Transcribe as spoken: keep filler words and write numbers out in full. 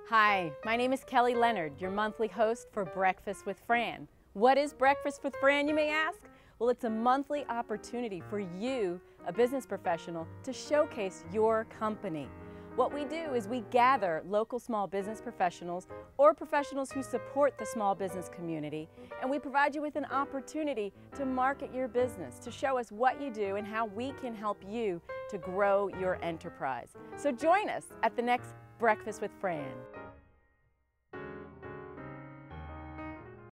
Hi, my name is Kelly Leonard, your monthly host for Breakfast with Fran. What is Breakfast with Fran, you may ask? Well, it's a monthly opportunity for you, a business professional, to showcase your company. What we do is we gather local small business professionals or professionals who support the small business community, and we provide you with an opportunity to market your business, to show us what you do and how we can help you to grow your enterprise. So join us at the next Breakfast with Fran.